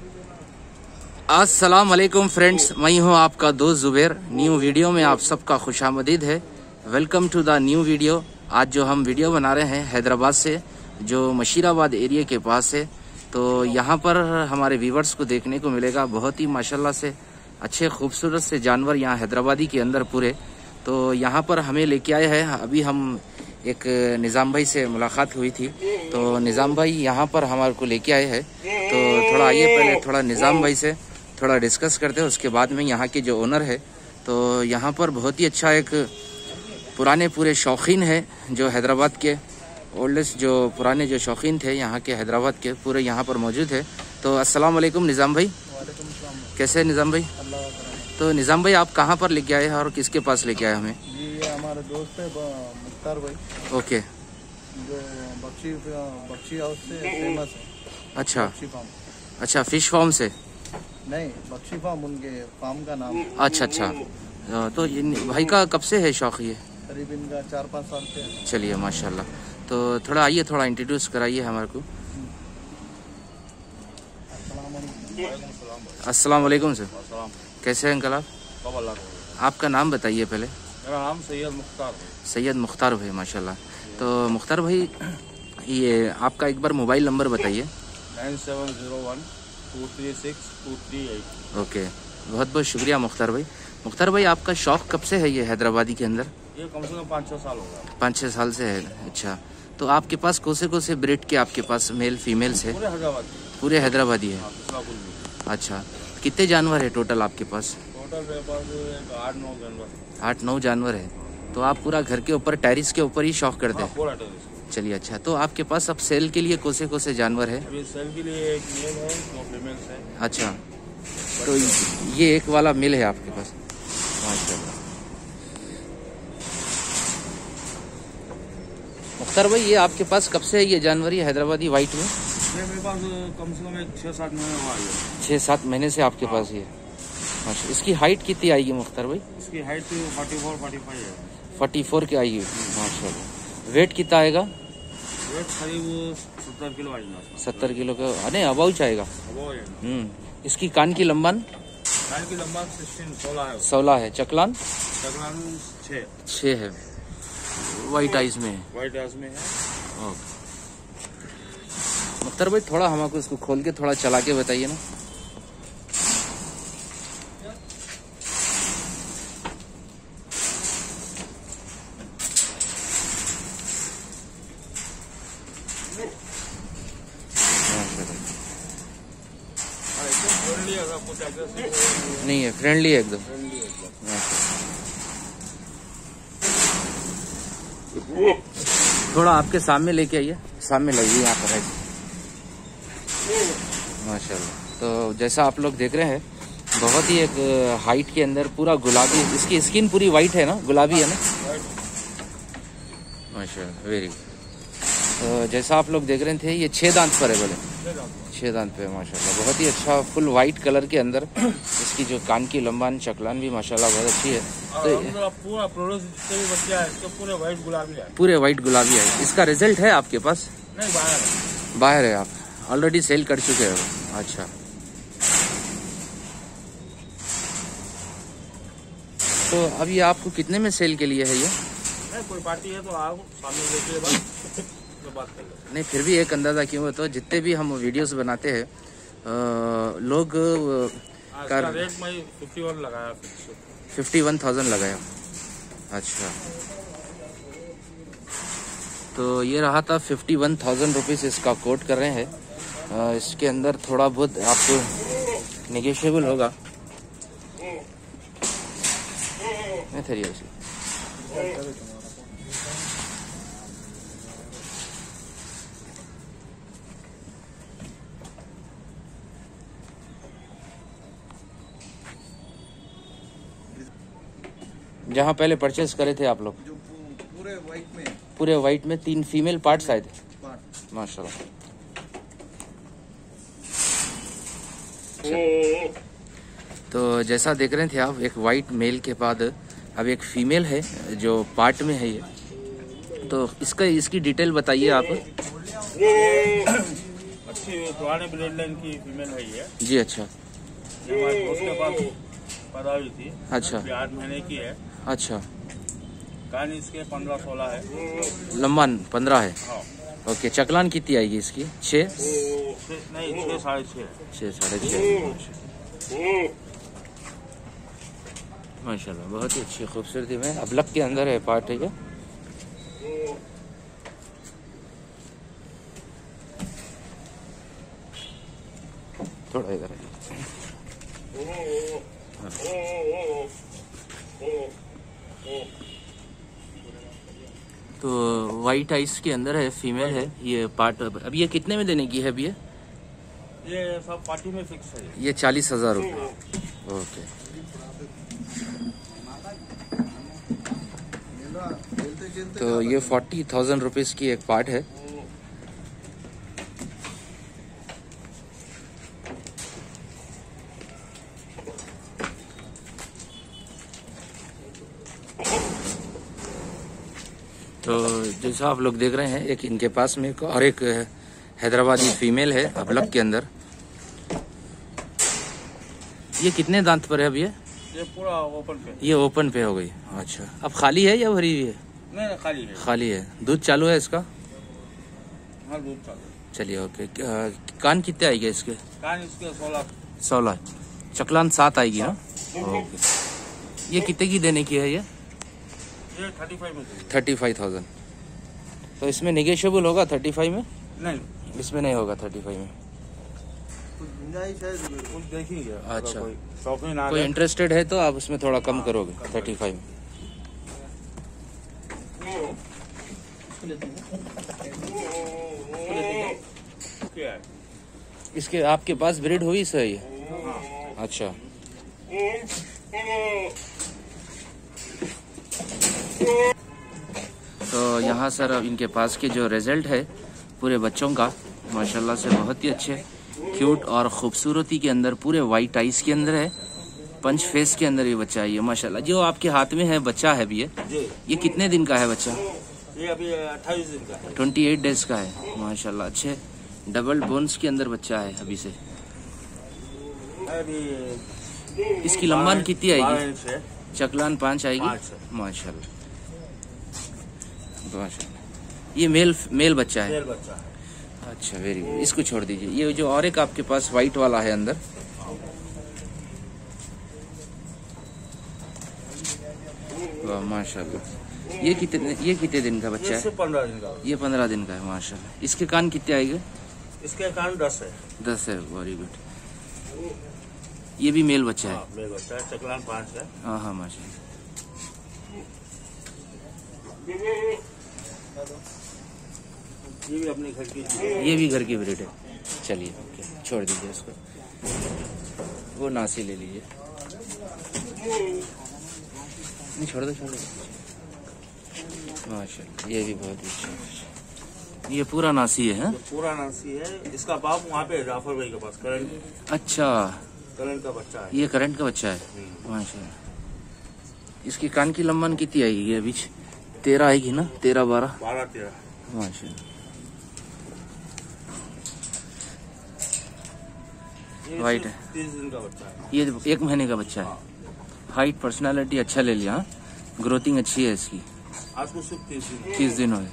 अस्सलाम वालेकुम फ्रेंड्स, मैं हूं आपका दोस्त जुबैर। न्यू वीडियो में आप सबका खुशामदीद है। Welcome to the new video. आज जो हम वीडियो बना रहे हैं हैदराबाद से, जो मशीराबाद एरिया के पास है, तो यहाँ पर हमारे व्यूवर्स को देखने को मिलेगा बहुत ही माशाल्लाह से अच्छे खूबसूरत से जानवर यहाँ हैदराबादी के अंदर पूरे। तो यहाँ पर हमें लेके आए हैं। अभी हम एक निज़ाम भाई से मुलाकात हुई थी, तो निज़ाम भाई यहाँ पर हमारे को लेके आए हैं। तो थोड़ा आइए पहले थोड़ा निज़ाम भाई से थोड़ा डिस्कस करते हैं, उसके बाद में यहाँ के जो ओनर है, तो यहाँ पर बहुत ही अच्छा एक पुराने पूरे शौकीन है जो हैदराबाद के ओल्डेस्ट जो पुराने जो शौकीन थे यहाँ के हैदराबाद के, पूरे यहाँ पर मौजूद है। तो अस्सलाम वालेकुम निज़ाम भाई। कैसे है निज़ाम भाई? तो निज़ाम भाई आप कहाँ पर लेके आए हैं और किसके पास लेके आए हमें? ये हमारे दोस्त है मुख्तार भाई। ओके। जो बख्शी हाउस से फेमस है। अच्छा बख्शी फार्म। अच्छा, फिश फार्म से? नहीं, बख्शी फार्म उनके फार्म का नाम है। अच्छा अच्छा। तो भाई का कब से है शौक ये? करीब इनका 4-5 साल से है। चलिए माशाल्लाह। तो थोड़ा आइए थोड़ा इंट्रोड्यूस कराइए हमारे को। अस्सलाम वालेकुम सर। कैसे हैं अंकल आप? आपका नाम बताइए पहले। मेरा नाम सैयद मुख्तार है। सैयद मुख्तार भाई, माशाल्लाह। तो मुख्तार भाई, ये आपका एक बार मोबाइल नंबर बताइए। 9701236238। ओके, बहुत बहुत शुक्रिया मुख्तार भाई। मुख्तार भाई, आपका शौक कब से है ये हैदराबादी के अंदर? ये कम से कम 5-6 साल हो गया। 5-6 साल से है। अच्छा, तो आपके पास कौन से ब्रीड के आपके पास मेल फीमेल्स है? पूरे हैदराबादी है। अच्छा, कितने जानवर है टोटल आपके पास? टोटल मेरे पास 8-9 जानवर। 8-9 जानवर है। तो आप पूरा घर के ऊपर टेरिस के ऊपर ही शौक करते हैं? पूरा टेरिस। चलिए अच्छा। तो आपके पास अब सेल के लिए कौन से जानवर है? अभी सेल के लिए एक मेल है, 2 फीमेल्स है। अच्छा, तो ये एक वाला मेल है आपके पास, माशाल्लाह। मुख्तार भाई, ये आपके पास कब से है ये जानवर, ये हैदराबादी वाइट में? ये मेरे पास कम से कम 6-7 महीने हुआ है। 6-7 महीने से आपके पास ये? अच्छा, इसकी हाइट कितनी आएगी मुख्तार भाई? इसकी हाइट 44-45 है। 44 की आएगी, माशाल्लाह। वेट कितना आएगा? वेट करीब 70 किलो आएगा। 70 किलो का? नहीं, अबाउच आएगा। इसकी कान की लंबान? कान की लंबान 16 है। चकलान? चकलान 6 है। वाइट आइज में है। वाइट आइज में है। ओके मुख्तार भाई, थोड़ा हमको इसको खोल के थोड़ा चला के बताइए ना। नहीं है, फ्रेंडली है एकदम। थोड़ा आपके सामने लेके आइए, सामने लगिए यहाँ पर, माशाल्लाह। तो जैसा आप लोग देख रहे हैं, बहुत ही एक हाइट के अंदर पूरा गुलाबी, इसकी स्किन पूरी वाइट है ना, गुलाबी है ना, माशाल्लाह, वेरी गुड। तो जैसा आप लोग देख रहे थे, ये 6 दांत पर है बोले? 6 दांत पे, माशाल्लाह। बहुत ही अच्छा फुल वाइट कलर के अंदर इसकी जो कान की लंबान चकलान भी माशाल्लाह बहुत अच्छी है। तो पूरा प्रोडक्ट जितने भी बच्चे हैं तो पूरे वाइट गुलाबी है। पूरे वाइट गुलाबी है। इसका रिजल्ट है आपके पास? नहीं, बाहर है। बाहर है, आप ऑलरेडी सेल कर चुके हो? अच्छा, तो अब ये आपको कितने में सेल के लिए है ये? नहीं, कोई पार्टी है तो आओ, सामने देखिए बात कर लो। नहीं, फिर भी एक अंदाजा क्यों है, तो जितने भी हम वीडियोस बनाते हैं लोग का रेट मैं 51 लगाया। 51,000 लगाया। अच्छा, तो ये रहा था 51,000 रुपीज़ इसका कोट कर रहे हैं। इसके अंदर थोड़ा बहुत आपको नेगोशिएबल होगा। जहाँ पहले परचेस करे थे आप लोग, जो पूरे वाइट में 3 फीमेल पार्ट्स आए थे, माशाल्लाह। तो जैसा देख रहे थे आप, एक वाइट मेल के बाद अब एक फीमेल है जो पार्ट में है ये। तो इसकी डिटेल बताइए आप। अच्छी पुराने ब्लड लाइन की फीमेल है ये। जी अच्छा। ये हमारे दोस्त के पास पैदा हुई थी। अच्छा। 8 महीने की है। अच्छा। कान इसके 15-16 है। लंबन 15 है। हाँ। ओके, चकलान कितनी आएगी इसकी? 6 नहीं, 6 साढ़े 6 6 साढ़े 6। माशाल्लाह बहुत ही अच्छी खूबसूरती में अबलक के अंदर है पार्ट, ठीक है। थोड़ा इधर है। तो वाइट आइस के अंदर है, फीमेल है ये पार्ट। अब ये कितने में देने की है? अब ये सब पार्टी में फिक्स है। ये 40,000 रुपये। ओके। तो ये 40,000 रुपीज़ की एक पार्ट है। तो जैसा आप लोग देख रहे हैं, एक इनके पास में और एक हैदराबादी फीमेल है अबलक के अंदर। ये कितने दांत पर है अब? ये पूरा ओपन पे। ये ओपन पे हो गई। अच्छा, अब खाली है या भरी हुई है? नहीं, खाली है। खाली है। दूध चालू है इसका? हाँ, दूध चालू। चलिए ओके। कान कितने आएंगे इसके? कान इसके 16। चकलान 7 आएगी ना? ओके। ये कितने की देने की है? ये 35 में। 35,000। तो इसमें निगेशियबल होगा 35 में? नहीं, इसमें नहीं होगा 35 में। कुछ देखेंगे। अच्छा, कोई इंटरेस्टेड है तो आप उसमें थोड़ा कम करोगे 35 में। इसके आपके पास ब्रीड हुई सही है? अच्छा। तो यहाँ सर अब इनके पास के जो रिजल्ट है पूरे बच्चों का, माशाल्लाह से बहुत ही अच्छे, क्यूट और खूबसूरती के अंदर, पूरे वाइट आइस के अंदर है, पंच फेस के अंदर ये बच्चा है। ये माशाल्लाह जो आपके हाथ में है बच्चा है भी ये कितने दिन का है बच्चा? ये अभी 28 दिन का है। 28 डेज का है। माशाल्लाह अच्छे डबल बोन्स के अंदर बच्चा है अभी से। अभी इसकी लंबान कितनी आएगी? 12 इंच है। चकलान 5 आएगी। 5 है। माशाल्लाह माशाल्लाह। ये मेल बच्चा है? मेल बच्चा है। अच्छा, वेरी गुड। इसको छोड़ दीजिए। ये जो और एक आपके पास व्हाइट वाला है अंदर, वाह माशाल्लाह। ये कितने दिन का बच्चा है? 15 दिन का। ये 15 दिन का है। माशाल्लाह। इसके कान कितने आएंगे? इसके कान 10 है। 10 है। Very good. ये भी मेल बच्चा है? मेल बच्चा है। चकलान 5 है। हाँ हाँ माशाल्लाह। ये भी अपने घर की। ये भी घर की ब्रीड है। चलिए ओके, छोड़ दीजिए इसको। वो नासी ले लीजिए। नहीं, छोड़ दो। माशाल्लाह, ये भी बहुत अच्छा। ये पूरा नासी है? पूरा नासी है। इसका बाप वहाँ पे जाफर भाई के पास करंट। अच्छा, करंट का बच्चा है। ये करंट का बच्चा है। माशाल्लाह। इसकी कान की लंबान कितनी आएगी? ये बीच 13 आएगी ना? 13-12? 12-13। माशाल्लाह। वाइट है। 30 दिन का बच्चा है। ये 1 महीने का बच्चा है। हाइट, पर्सनालिटी अच्छा ले लिया। ग्रोथिंग अच्छी है इसकी। आज को सिर्फ 30 दिन हुए।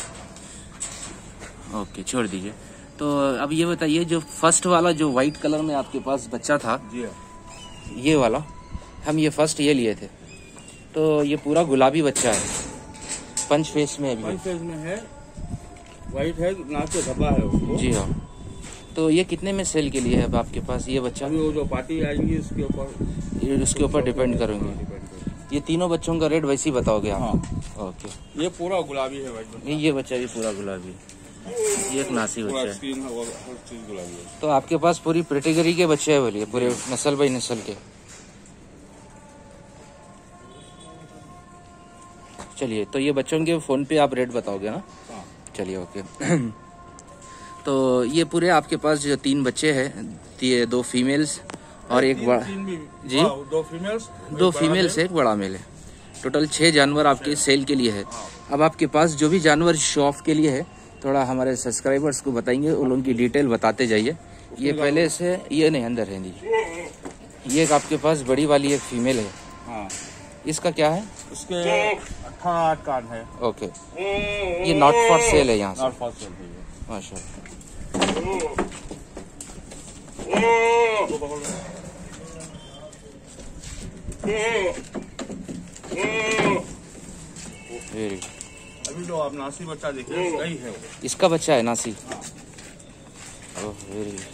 ओके, छोड़ दीजिए। तो अब ये बताइए, जो फर्स्ट वाला जो व्हाइट कलर में आपके पास बच्चा था, जी ये वाला, हम ये फर्स्ट ये लिए थे, तो ये पूरा गुलाबी बच्चा है, पंच फेस में अभी। पंच फेस में है, व्हाइट है, नाक पे धब्बा है उसको। जी हाँ। तो ये कितने में सेल के लिए है अब आपके पास ये बच्चा? अभी वो जो पार्टी आएंगी उसके ऊपर डिपेंड करेंगे। ये तीनों बच्चों का रेट वैसे ही बताओगे आप? हाँ। ओके। ये पूरा गुलाबी है व्हाइट। ये बच्चा भी पूरा गुलाबी है। ये एक नासी बच्चा है। स्क्रीन है, हर चीज गुलाबी है। तो आपके पास पूरी कैटेगरी के बच्चे हैं बोलिए, पूरे नस्ल बाई नस्ल के। चलिए, तो ये बच्चों के फोन पे आप रेट बताओगे ना? हाँ। चलिए ओके। तो ये पूरे आपके पास जो 3 बच्चे हैं, 2 फीमेल्स और एक बड़ा जी, 2 फीमेल्स, एक बड़ा मेल है। टोटल 6 जानवर आपके सेल के लिए है। अब आपके पास जो भी जानवर शो ऑफ के लिए है थोड़ा हमारे सब्सक्राइबर्स को बताएंगे, उन लोगों की डिटेल बताते जाइए। ये पहले से ये नहीं अंदर है जी। ये एक आपके पास बड़ी वाली एक फीमेल है। हाँ, इसका क्या है? उसके 18 कान है। ओके, ये नॉट फॉर सेल है यहाँ से? नॉट फॉर सेल है ये। माशाल्लाह। Very good. अभी जो आप नासी बच्चा देखे सही है वो। इसका बच्चा है नासी? Oh very good.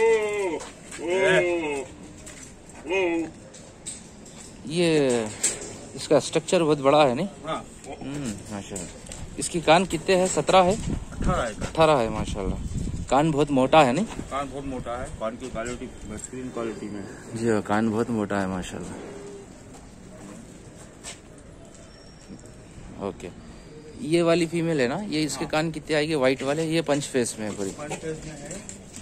ये इसका स्ट्रक्चर बहुत बड़ा है नहीं? हाँ, माशाल्लाह। इसकी कान कितने हैं? 17 है? 18 है माशाल्लाह। कान बहुत मोटा है नहीं? कान बहुत मोटा है। कान की क्वालिटी बेहतरीन क्वालिटी में है। जी हाँ, कान बहुत मोटा है माशाल्लाह। ओके, ये वाली फीमेल है ना? ये इसके कान कितने आएंगे वाइट वाले? ये पंच फेस में है पूरी? पंच फेस में है।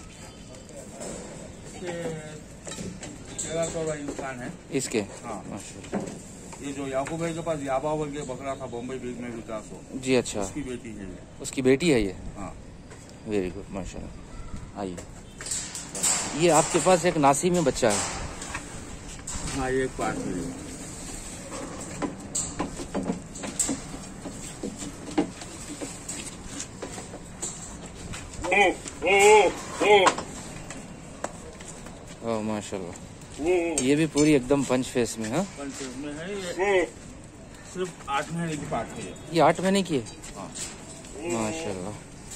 कान है इसके। हाँ, माशाल्लाह। ये जो याकूब भाई के पास याबा बोल के बकरा था बॉम्बे बीच में विकास हो। जी अच्छा, उसकी बेटी है ये। उसकी बेटी है ये? हाँ, वेरी गुड माशाल्लाह। आइए, ये आपके पास एक नासी में बच्चा है? हाँ, ये एक पार्ट है। ओह माशाल्लाह, ये भी पूरी एकदम पंच फेस में है? पंच फेस में है ये। सिर्फ 8 महीने की बात है ये 8 महीने की है? हाँ। माशाल्लाह,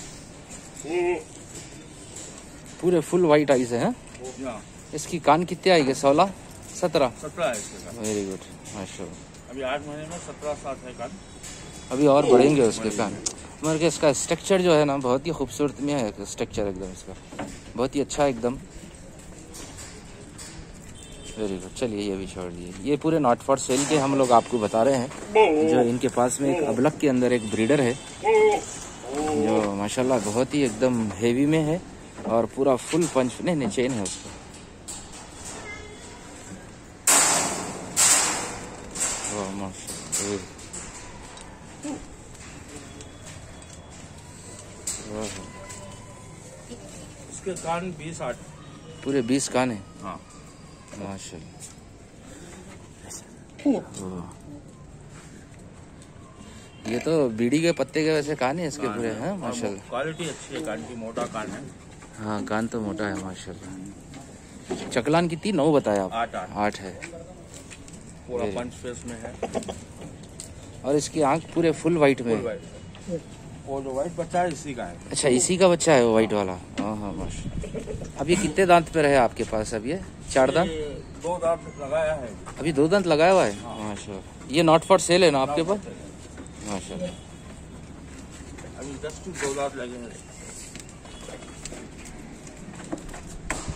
पूरे फुल वाइट आइज है? इसकी कान कितने आएंगे? 16 17? 17 है इसके कान। वेरी गुड माशाल्लाह। अभी 8 महीने में 17 साल है कान। अभी और बढ़ेंगे उसके कान। मगर के इसका स्ट्रक्चर जो है ना बहुत ही खूबसूरत में है स्ट्रक्चर एकदम इसका, बहुत ही अच्छा एकदम। Very good. चलिए ये भी छोड़ दिए। ये पूरे नॉट फॉर सेल के हम लोग आपको बता रहे हैं। जो इनके पास में एक अबलक के अंदर एक ब्रीडर है जो माशाल्लाह बहुत ही एकदम हेवी में है और पूरा फुल पंच नहीं चेन है उसका। इसके कान 20-8 पूरे 20 कान है? हाँ माशाल्लाह। ये तो बीड़ी के पत्ते के वैसे कान है इसके पूरे हैं माशाल्लाह। क्वालिटी अच्छी है कान की, मोटा कान है। हाँ कान तो मोटा है माशाल्लाह। चकलान कितनी? 9 बताया आप? 8 है। पूरा पंच फेस में है और इसकी आंख पूरे फुल वाइट में है। वो जो वाइट बच्चा है इसी का है। अच्छा इसी का बच्चा है वो वाइट वाला? हाँ हाँ माशाल्लाह। अब ये कितने दांत पे रहे आपके पास? अब ये 4 दांत? 2 दांत लगाया है अभी 2 दांत लगाया हुआ है? माशाल्लाह। ये नॉट फॉर सेल है ना आपके पास? माशाल्लाह। अभी 10 to 2 दांत लगे हैं।